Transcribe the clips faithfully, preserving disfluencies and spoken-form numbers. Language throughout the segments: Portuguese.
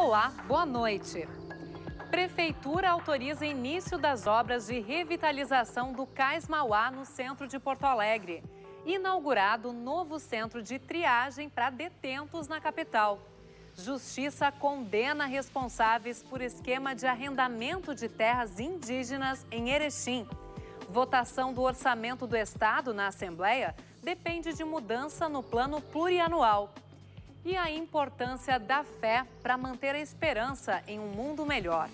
Olá, boa noite. Prefeitura autoriza início das obras de revitalização do Cais Mauá no centro de Porto Alegre. Inaugurado novo centro de triagem para detentos na capital. Justiça condena responsáveis por esquema de arrendamento de terras indígenas em Erechim. Votação do orçamento do Estado na Assembleia depende de mudança no plano plurianual. E a importância da fé para manter a esperança em um mundo melhor.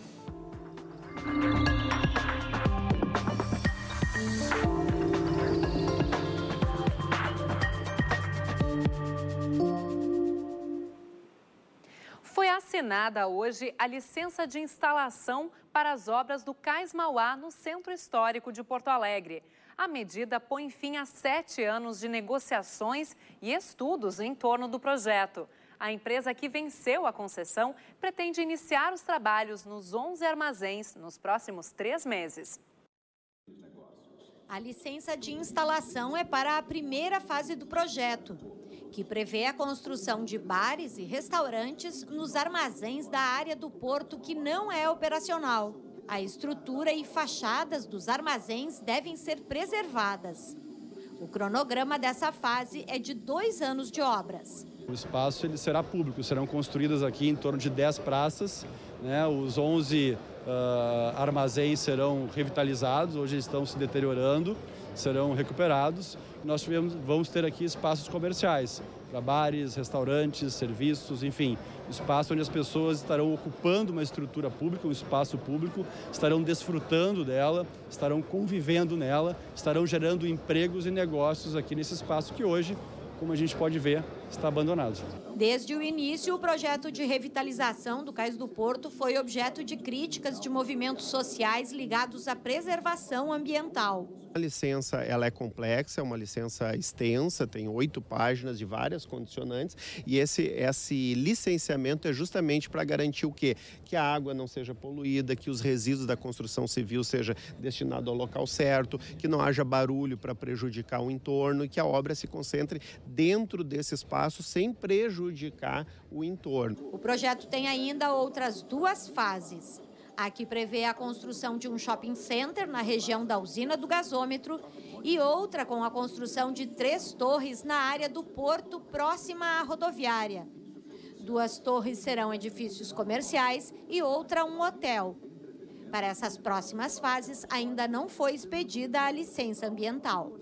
Foi assinada hoje a licença de instalação para as obras do Cais Mauá no Centro Histórico de Porto Alegre. A medida põe fim a sete anos de negociações e estudos em torno do projeto. A empresa que venceu a concessão pretende iniciar os trabalhos nos onze armazéns nos próximos três meses. A licença de instalação é para a primeira fase do projeto, que prevê a construção de bares e restaurantes nos armazéns da área do porto que não é operacional. A estrutura e fachadas dos armazéns devem ser preservadas. O cronograma dessa fase é de dois anos de obras. O espaço ele será público, serão construídas aqui em torno de dez praças, né? Os onze uh, armazéns serão revitalizados, hoje estão se deteriorando, serão recuperados. Nós tivemos, vamos ter aqui espaços comerciais, para bares, restaurantes, serviços, enfim, espaço onde as pessoas estarão ocupando uma estrutura pública, um espaço público, estarão desfrutando dela, estarão convivendo nela, estarão gerando empregos e negócios aqui nesse espaço que hoje, como a gente pode ver, está abandonado. Desde o início, o projeto de revitalização do Cais do Porto foi objeto de críticas de movimentos sociais ligados à preservação ambiental. A licença ela é complexa, é uma licença extensa, tem oito páginas de várias condicionantes e esse, esse licenciamento é justamente para garantir o quê? Que a água não seja poluída, que os resíduos da construção civil sejam destinados ao local certo, que não haja barulho para prejudicar o entorno e que a obra se concentre dentro desse espaço sem prejudicar o entorno. O projeto tem ainda outras duas fases. A que prevê a construção de um shopping center na região da usina do gasômetro e outra com a construção de três torres na área do porto próxima à rodoviária. Duas torres serão edifícios comerciais e outra um hotel. Para essas próximas fases, ainda não foi expedida a licença ambiental.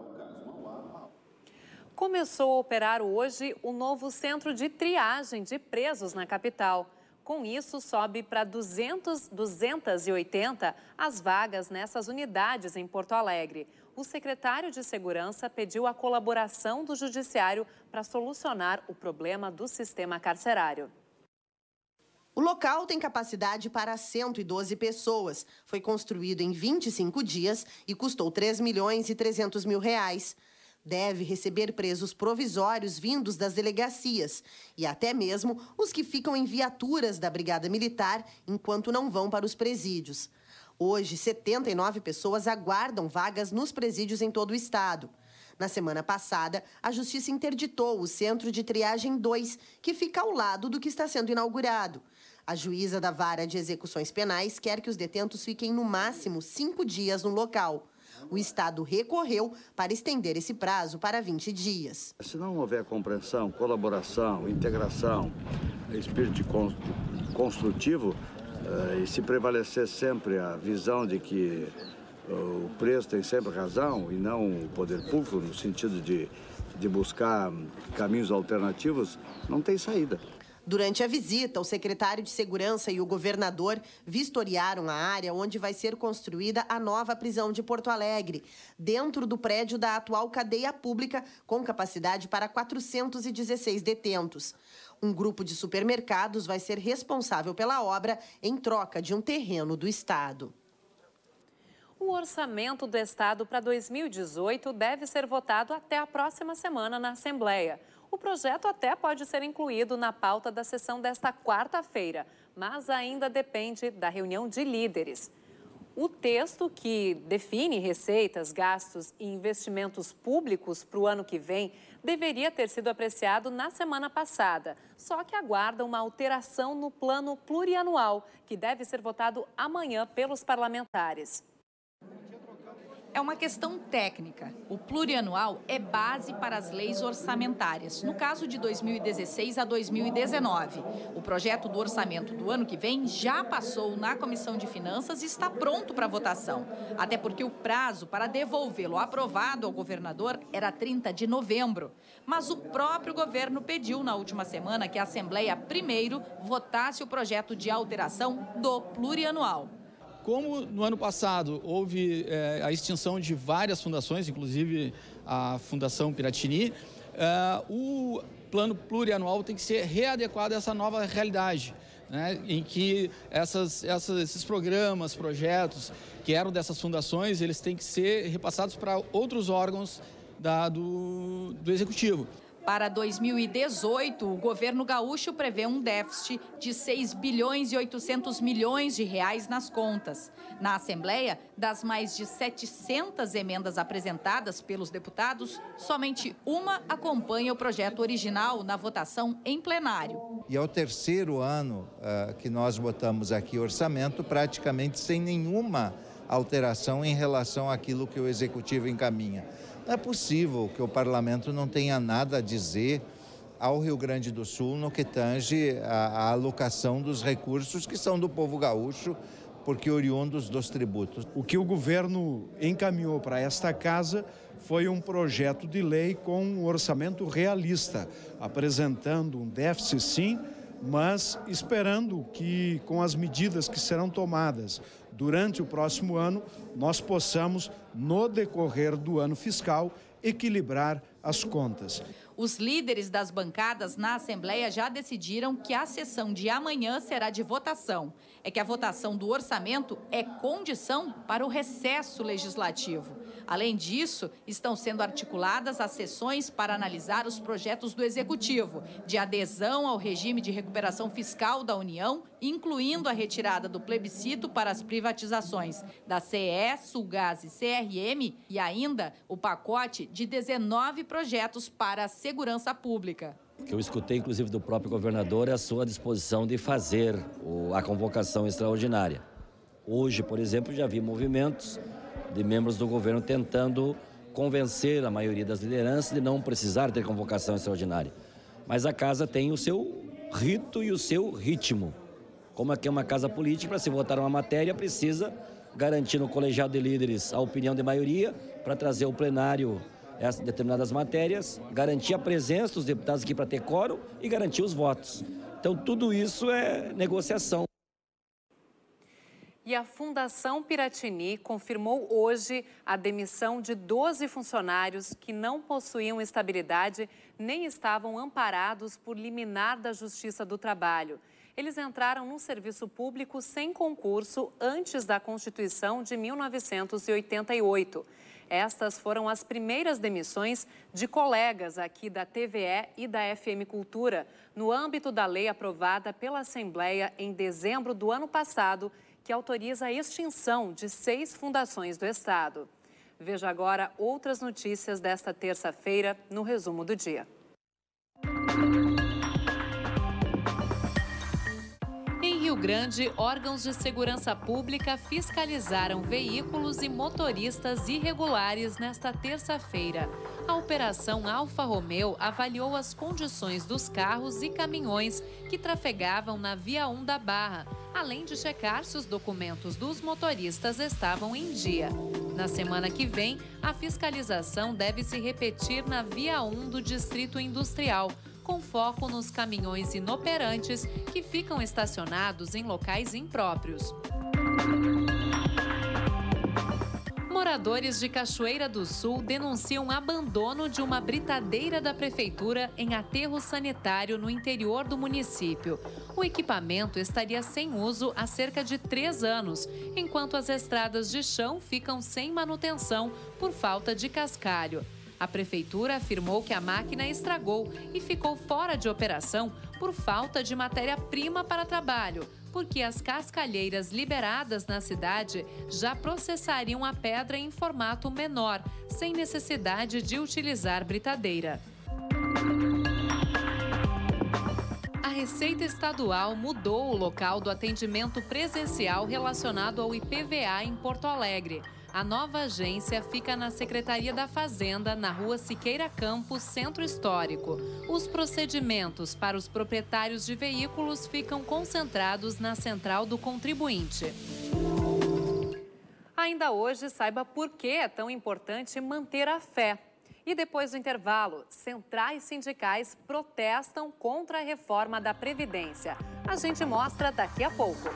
Começou a operar hoje o novo centro de triagem de presos na capital. Com isso, sobe para duzentas e oitenta as vagas nessas unidades em Porto Alegre. O secretário de Segurança pediu a colaboração do Judiciário para solucionar o problema do sistema carcerário. O local tem capacidade para cento e doze pessoas. Foi construído em vinte e cinco dias e custou três milhões e trezentos mil reais. Deve receber presos provisórios vindos das delegacias e até mesmo os que ficam em viaturas da Brigada Militar enquanto não vão para os presídios. Hoje, setenta e nove pessoas aguardam vagas nos presídios em todo o estado. Na semana passada, a Justiça interditou o Centro de Triagem dois, que fica ao lado do que está sendo inaugurado. A juíza da Vara de Execuções Penais quer que os detentos fiquem no máximo cinco dias no local. O Estado recorreu para estender esse prazo para vinte dias. Se não houver compreensão, colaboração, integração, espírito construtivo, e se prevalecer sempre a visão de que o preso tem sempre razão e não o poder público, no sentido de, de buscar caminhos alternativos, não tem saída. Durante a visita, o secretário de Segurança e o governador vistoriaram a área onde vai ser construída a nova prisão de Porto Alegre, dentro do prédio da atual cadeia pública, com capacidade para quatrocentos e dezesseis detentos. Um grupo de supermercados vai ser responsável pela obra em troca de um terreno do Estado. O orçamento do Estado para dois mil e dezoito deve ser votado até a próxima semana na Assembleia. O projeto até pode ser incluído na pauta da sessão desta quarta-feira, mas ainda depende da reunião de líderes. O texto que define receitas, gastos e investimentos públicos para o ano que vem deveria ter sido apreciado na semana passada, só que aguarda uma alteração no plano plurianual, que deve ser votado amanhã pelos parlamentares. É uma questão técnica. O plurianual é base para as leis orçamentárias, no caso de dois mil e dezesseis a dois mil e dezenove. O projeto do orçamento do ano que vem já passou na Comissão de Finanças e está pronto para votação. Até porque o prazo para devolvê-lo aprovado ao governador era trinta de novembro. Mas o próprio governo pediu na última semana que a Assembleia primeiro votasse o projeto de alteração do plurianual. Como no ano passado houve é, a extinção de várias fundações, inclusive a Fundação Piratini, é, o plano plurianual tem que ser readequado a essa nova realidade, né, em que essas, essas, esses programas, projetos que eram dessas fundações, eles têm que ser repassados para outros órgãos da, do, do Executivo. Para dois mil e dezoito, o governo gaúcho prevê um déficit de seis bilhões e oitocentos milhões de reais nas contas. Na Assembleia, das mais de setecentas emendas apresentadas pelos deputados, somente uma acompanha o projeto original na votação em plenário. E é o terceiro ano uh, que nós votamos aqui orçamento, praticamente sem nenhuma alteração em relação àquilo que o Executivo encaminha. Não é possível que o parlamento não tenha nada a dizer ao Rio Grande do Sul no que tange a, a alocação dos recursos que são do povo gaúcho, porque oriundos dos tributos. O que o governo encaminhou para esta casa foi um projeto de lei com um orçamento realista, apresentando um déficit sim, mas esperando que com as medidas que serão tomadas durante o próximo ano, nós possamos, no decorrer do ano fiscal, equilibrar as contas. Os líderes das bancadas na Assembleia já decidiram que a sessão de amanhã será de votação. É que a votação do orçamento é condição para o recesso legislativo. Além disso, estão sendo articuladas as sessões para analisar os projetos do Executivo, de adesão ao regime de recuperação fiscal da União, incluindo a retirada do plebiscito para as privatizações da C E E, Sulgás e C R M e ainda o pacote de dezenove projetos para a segurança pública. Que eu escutei, inclusive, do próprio governador, é a sua disposição de fazer a convocação extraordinária. Hoje, por exemplo, já vi movimentos de membros do governo tentando convencer a maioria das lideranças de não precisar ter convocação extraordinária. Mas a casa tem o seu rito e o seu ritmo. Como aqui é uma casa política, para se votar uma matéria, precisa garantir no colegiado de líderes a opinião de maioria para trazer ao plenário essas determinadas matérias, garantir a presença dos deputados aqui para ter quórum e garantir os votos. Então, tudo isso é negociação. E a Fundação Piratini confirmou hoje a demissão de doze funcionários que não possuíam estabilidade nem estavam amparados por liminar da Justiça do Trabalho. Eles entraram no serviço público sem concurso antes da Constituição de mil novecentos e oitenta e oito. Estas foram as primeiras demissões de colegas aqui da T V E e da F M Cultura, no âmbito da lei aprovada pela Assembleia em dezembro do ano passado, que autoriza a extinção de seis fundações do Estado. Veja agora outras notícias desta terça-feira no resumo do dia. Em Rio Grande, órgãos de segurança pública fiscalizaram veículos e motoristas irregulares nesta terça-feira. A Operação Alfa Romeo avaliou as condições dos carros e caminhões que trafegavam na Via um da Barra, além de checar se os documentos dos motoristas estavam em dia. Na semana que vem, a fiscalização deve se repetir na Via um do Distrito Industrial, com foco nos caminhões inoperantes que ficam estacionados em locais impróprios. Moradores de Cachoeira do Sul denunciam abandono de uma britadeira da prefeitura em aterro sanitário no interior do município. O equipamento estaria sem uso há cerca de três anos, enquanto as estradas de chão ficam sem manutenção por falta de cascalho. A prefeitura afirmou que a máquina estragou e ficou fora de operação por falta de matéria-prima para trabalho, porque as cascalheiras liberadas na cidade já processariam a pedra em formato menor, sem necessidade de utilizar britadeira. A Receita Estadual mudou o local do atendimento presencial relacionado ao I P V A em Porto Alegre. A nova agência fica na Secretaria da Fazenda, na Rua Siqueira Campos, Centro Histórico. Os procedimentos para os proprietários de veículos ficam concentrados na Central do Contribuinte. Ainda hoje, saiba por que é tão importante manter a fé. E depois do intervalo, centrais sindicais protestam contra a reforma da Previdência. A gente mostra daqui a pouco.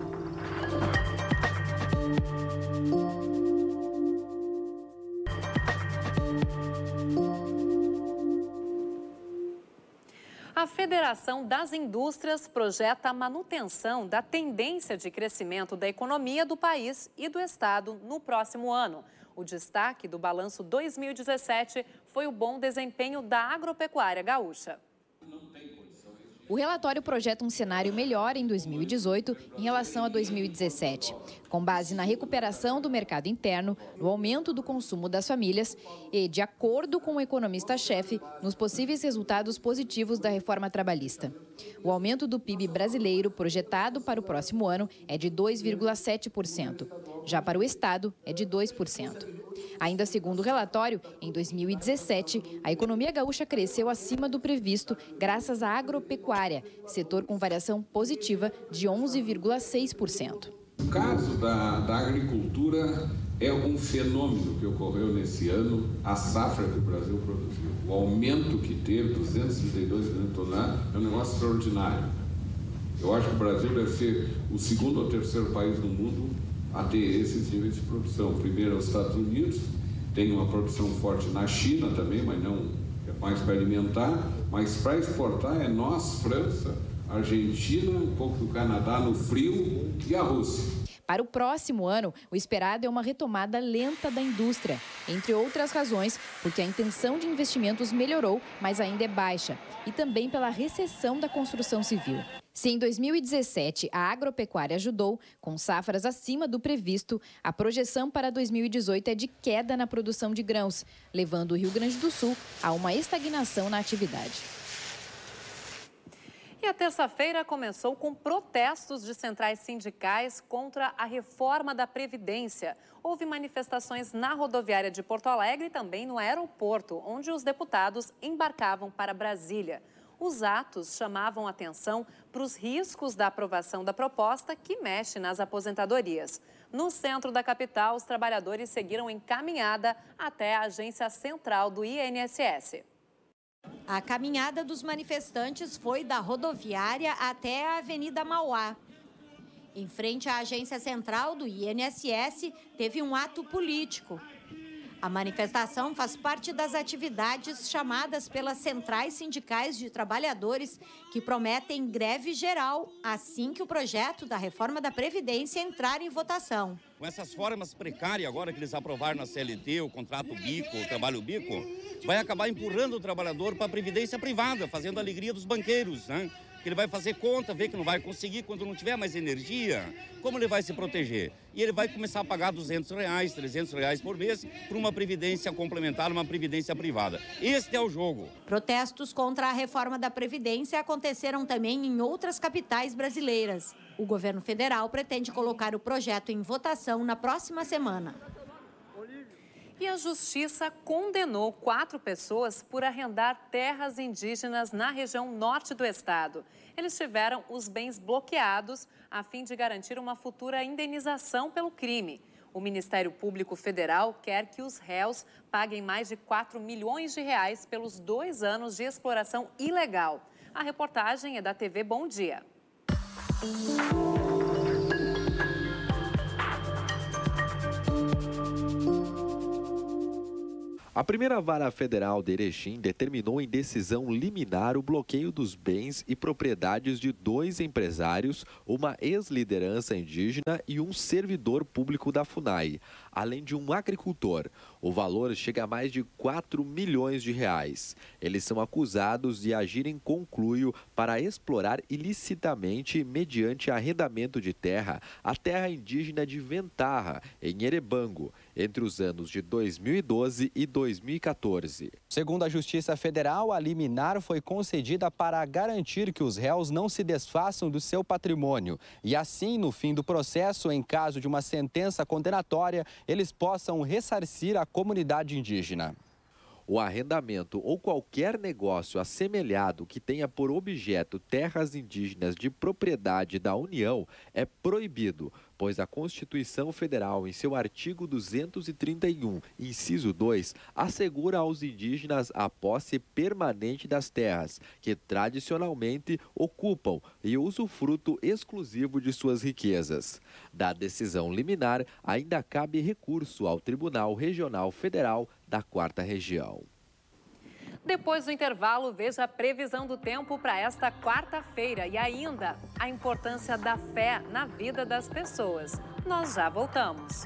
A Federação das Indústrias projeta a manutenção da tendência de crescimento da economia do país e do estado no próximo ano. O destaque do balanço dois mil e dezessete foi o bom desempenho da agropecuária gaúcha. O relatório projeta um cenário melhor em dois mil e dezoito em relação a dois mil e dezessete, com base na recuperação do mercado interno, no aumento do consumo das famílias e, de acordo com o economista-chefe, nos possíveis resultados positivos da reforma trabalhista. O aumento do P I B brasileiro projetado para o próximo ano é de dois vírgula sete por cento. Já para o estado, é de dois por cento. Ainda segundo o relatório, em dois mil e dezessete, a economia gaúcha cresceu acima do previsto graças à agropecuária, setor com variação positiva de onze vírgula seis por cento. O caso da, da agricultura é um fenômeno que ocorreu nesse ano, a safra que o Brasil produziu. O aumento que teve, duzentos e trinta e dois milhões de toneladas, é um negócio extraordinário. Eu acho que o Brasil deve ser o segundo ou terceiro país do mundo a ter esses níveis de produção. Primeiro é os Estados Unidos, tem uma produção forte na China também, mas não é mais para alimentar, mas para exportar é nós, França, Argentina, um pouco do Canadá no frio e a Rússia. Para o próximo ano, o esperado é uma retomada lenta da indústria, entre outras razões, porque a intenção de investimentos melhorou, mas ainda é baixa, e também pela recessão da construção civil. Se em dois mil e dezessete a agropecuária ajudou, com safras acima do previsto, a projeção para dois mil e dezoito é de queda na produção de grãos, levando o Rio Grande do Sul a uma estagnação na atividade. E a terça-feira começou com protestos de centrais sindicais contra a reforma da Previdência. Houve manifestações na rodoviária de Porto Alegre e também no aeroporto, onde os deputados embarcavam para Brasília. Os atos chamavam atenção para os riscos da aprovação da proposta que mexe nas aposentadorias. No centro da capital, os trabalhadores seguiram em caminhada até a agência central do I N S S. A caminhada dos manifestantes foi da rodoviária até a Avenida Mauá. Em frente à agência central do I N S S, teve um ato político. A manifestação faz parte das atividades chamadas pelas centrais sindicais de trabalhadores que prometem greve geral assim que o projeto da reforma da Previdência entrar em votação. Com essas formas precárias agora que eles aprovaram na C L T, o contrato bico, o trabalho bico, vai acabar empurrando o trabalhador para a previdência privada, fazendo a alegria dos banqueiros, né? Que ele vai fazer conta, ver que não vai conseguir quando não tiver mais energia, como ele vai se proteger? E ele vai começar a pagar duzentos reais, trezentos reais por mês para uma previdência complementar, uma previdência privada. Este é o jogo. Protestos contra a reforma da Previdência aconteceram também em outras capitais brasileiras. O governo federal pretende colocar o projeto em votação na próxima semana. E a Justiça condenou quatro pessoas por arrendar terras indígenas na região norte do estado. Eles tiveram os bens bloqueados a fim de garantir uma futura indenização pelo crime. O Ministério Público Federal quer que os réus paguem mais de quatro milhões de reais pelos dois anos de exploração ilegal. A reportagem é da T V Bom Dia. A primeira vara federal de Erechim determinou em decisão liminar o bloqueio dos bens e propriedades de dois empresários, uma ex-liderança indígena e um servidor público da FUNAI, além de um agricultor. O valor chega a mais de quatro milhões de reais. Eles são acusados de agir em conluio para explorar ilicitamente, mediante arrendamento de terra, a terra indígena de Ventarra, em Erebango, entre os anos de dois mil e doze e dois mil e quatorze. Segundo a Justiça Federal, a liminar foi concedida para garantir que os réus não se desfaçam do seu patrimônio e assim, no fim do processo, em caso de uma sentença condenatória, eles possam ressarcir a comunidade indígena. O arrendamento ou qualquer negócio assemelhado que tenha por objeto terras indígenas de propriedade da União é proibido, pois a Constituição Federal, em seu artigo duzentos e trinta e um, inciso dois, assegura aos indígenas a posse permanente das terras, que tradicionalmente ocupam e o usufruto exclusivo de suas riquezas. Da decisão liminar, ainda cabe recurso ao Tribunal Regional Federal da Quarta Região. Depois do intervalo, veja a previsão do tempo para esta quarta-feira e ainda a importância da fé na vida das pessoas. Nós já voltamos.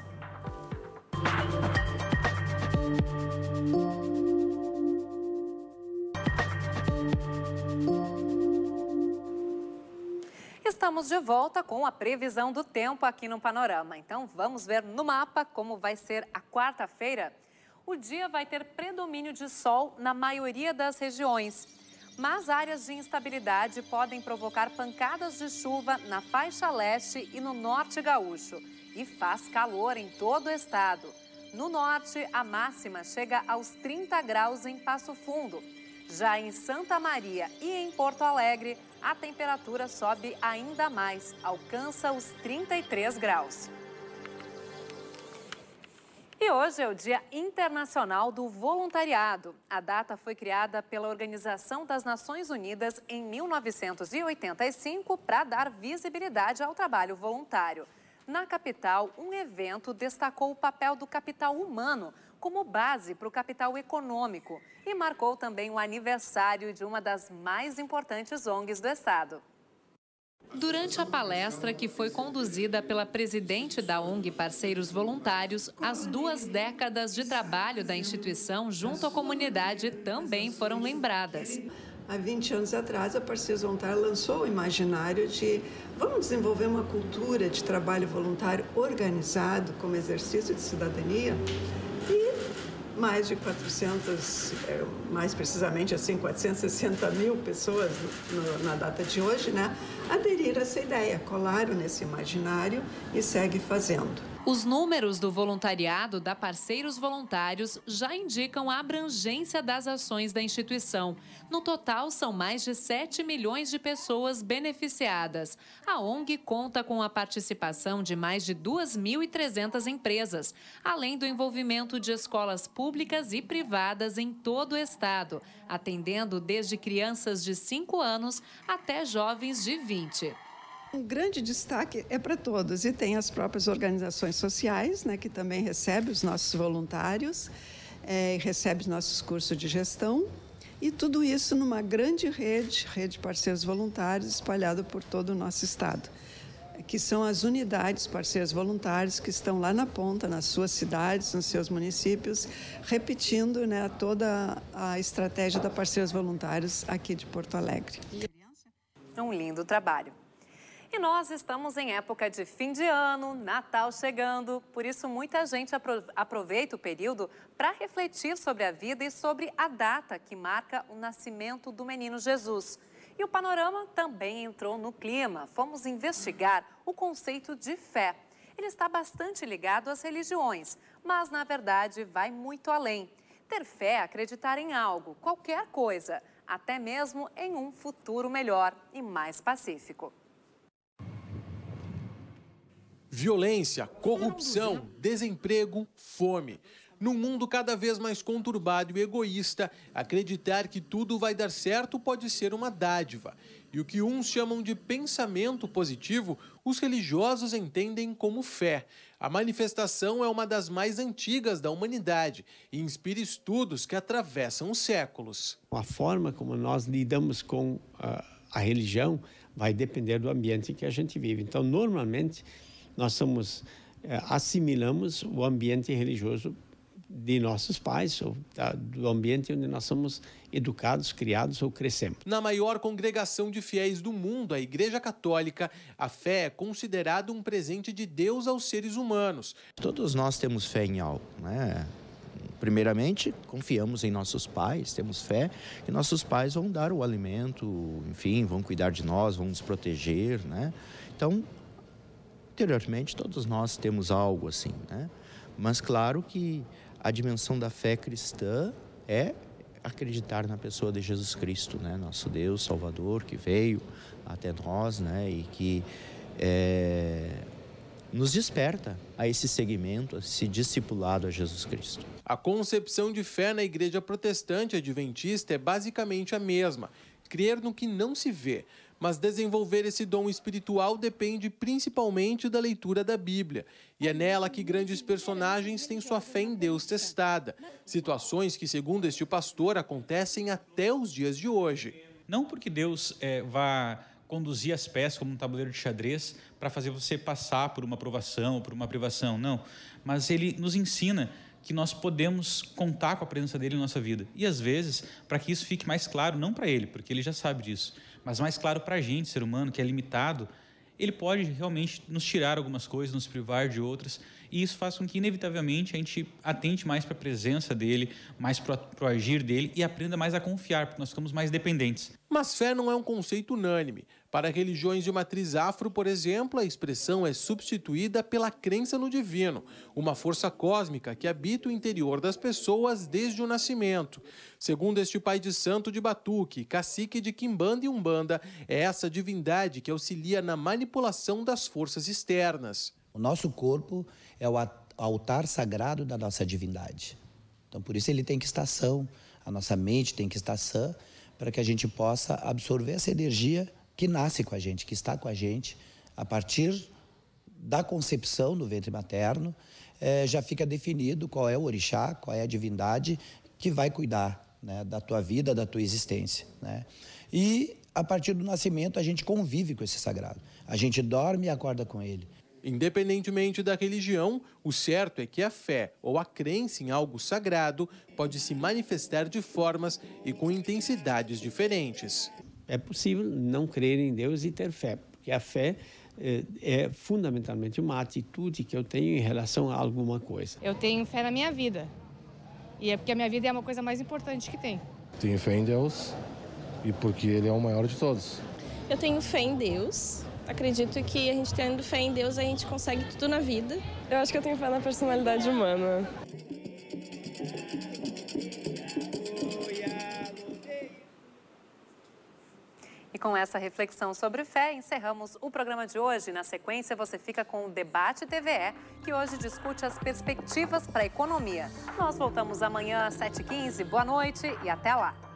Estamos de volta com a previsão do tempo aqui no Panorama. Então vamos ver no mapa como vai ser a quarta-feira. O dia vai ter predomínio de sol na maioria das regiões, mas áreas de instabilidade podem provocar pancadas de chuva na faixa leste e no norte gaúcho. E faz calor em todo o estado. No norte, a máxima chega aos trinta graus em Passo Fundo. Já em Santa Maria e em Porto Alegre, a temperatura sobe ainda mais, alcança os trinta e três graus. E hoje é o Dia Internacional do Voluntariado. A data foi criada pela Organização das Nações Unidas em mil novecentos e oitenta e cinco para dar visibilidade ao trabalho voluntário. Na capital, um evento destacou o papel do capital humano como base para o capital econômico e marcou também o aniversário de uma das mais importantes O N Gs do estado. Durante a palestra, que foi conduzida pela presidente da O N G Parceiros Voluntários, as duas décadas de trabalho da instituição junto à comunidade também foram lembradas. Há vinte anos atrás, a Parceiros Voluntários lançou o imaginário de vamos desenvolver uma cultura de trabalho voluntário organizado como exercício de cidadania. E mais de quatrocentas, mais precisamente assim, quatrocentas e sessenta mil pessoas no, na data de hoje, né, aderiram a essa ideia, colaram nesse imaginário e seguem fazendo. Os números do voluntariado da Parceiros Voluntários já indicam a abrangência das ações da instituição. No total, são mais de sete milhões de pessoas beneficiadas. A O N G conta com a participação de mais de duas mil e trezentas empresas, além do envolvimento de escolas públicas e privadas em todo o estado, atendendo desde crianças de cinco anos até jovens de vinte. Um grande destaque é para todos e tem as próprias organizações sociais, né, que também recebem os nossos voluntários, é, recebem os nossos cursos de gestão e tudo isso numa grande rede, rede de parceiros voluntários espalhada por todo o nosso estado, que são as unidades parceiros voluntários que estão lá na ponta, nas suas cidades, nos seus municípios, repetindo, né, toda a estratégia da Parceiros Voluntários aqui de Porto Alegre. Um lindo trabalho. E nós estamos em época de fim de ano, Natal chegando, por isso muita gente aproveita o período para refletir sobre a vida e sobre a data que marca o nascimento do menino Jesus. E o Panorama também entrou no clima. Fomos investigar o conceito de fé. Ele está bastante ligado às religiões, mas na verdade vai muito além. Ter fé é acreditar em algo, qualquer coisa, até mesmo em um futuro melhor e mais pacífico. Violência, corrupção, desemprego, fome. Num mundo cada vez mais conturbado e egoísta, acreditar que tudo vai dar certo pode ser uma dádiva. E o que uns chamam de pensamento positivo, os religiosos entendem como fé. A manifestação é uma das mais antigas da humanidade e inspira estudos que atravessam os séculos. A forma como nós lidamos com a, a religião vai depender do ambiente que a gente vive. Então, normalmente, nós somos, assimilamos o ambiente religioso de nossos pais, ou da, do ambiente onde nós somos educados, criados ou crescemos. Na maior congregação de fiéis do mundo, a Igreja Católica, a fé é considerada um presente de Deus aos seres humanos. Todos nós temos fé em algo, né? Primeiramente, confiamos em nossos pais, temos fé que nossos pais vão dar o alimento, enfim, vão cuidar de nós, vão nos proteger, né? Então, interiormente, todos nós temos algo assim, né? Mas claro que a dimensão da fé cristã é acreditar na pessoa de Jesus Cristo, né? Nosso Deus Salvador, que veio até nós, né? E que é, nos desperta a esse segmento, a esse discipulado a Jesus Cristo. A concepção de fé na Igreja Protestante Adventista é basicamente a mesma: crer no que não se vê. Mas desenvolver esse dom espiritual depende principalmente da leitura da Bíblia. E é nela que grandes personagens têm sua fé em Deus testada. Situações que, segundo este pastor, acontecem até os dias de hoje. Não porque Deus é, vá conduzir as peças como um tabuleiro de xadrez para fazer você passar por uma provação ou por uma privação, não. Mas ele nos ensina que nós podemos contar com a presença dele em nossa vida. E às vezes, para que isso fique mais claro, não para ele, porque ele já sabe disso, mas mais claro para a gente, ser humano, que é limitado, ele pode realmente nos tirar algumas coisas, nos privar de outras, e isso faz com que, inevitavelmente, a gente atente mais para a presença dele, mais para o agir dele e aprenda mais a confiar, porque nós ficamos mais dependentes. Mas fé não é um conceito unânime. Para religiões de matriz afro, por exemplo, a expressão é substituída pela crença no divino, uma força cósmica que habita o interior das pessoas desde o nascimento. Segundo este pai de santo de Batuque, cacique de Quimbanda e Umbanda, é essa divindade que auxilia na manipulação das forças externas. O nosso corpo é o altar sagrado da nossa divindade. Então, por isso ele tem que estar são, a nossa mente tem que estar sã, para que a gente possa absorver essa energia que nasce com a gente, que está com a gente, a partir da concepção no ventre materno, é, já fica definido qual é o orixá, qual é a divindade que vai cuidar, né, da tua vida, da tua existência, né? E, a partir do nascimento, a gente convive com esse sagrado. A gente dorme e acorda com ele. Independentemente da religião, o certo é que a fé ou a crença em algo sagrado pode se manifestar de formas e com intensidades diferentes. É possível não crer em Deus e ter fé, porque a fé é, é fundamentalmente uma atitude que eu tenho em relação a alguma coisa. Eu tenho fé na minha vida, e é porque a minha vida é uma coisa mais importante que tem. Tenho fé em Deus e porque Ele é o maior de todos. Eu tenho fé em Deus. Acredito que a gente tendo fé em Deus, a gente consegue tudo na vida. Eu acho que eu tenho fé na personalidade humana. E com essa reflexão sobre fé, encerramos o programa de hoje. Na sequência, você fica com o Debate T V E, que hoje discute as perspectivas para a economia. Nós voltamos amanhã às sete e quinze. Boa noite e até lá!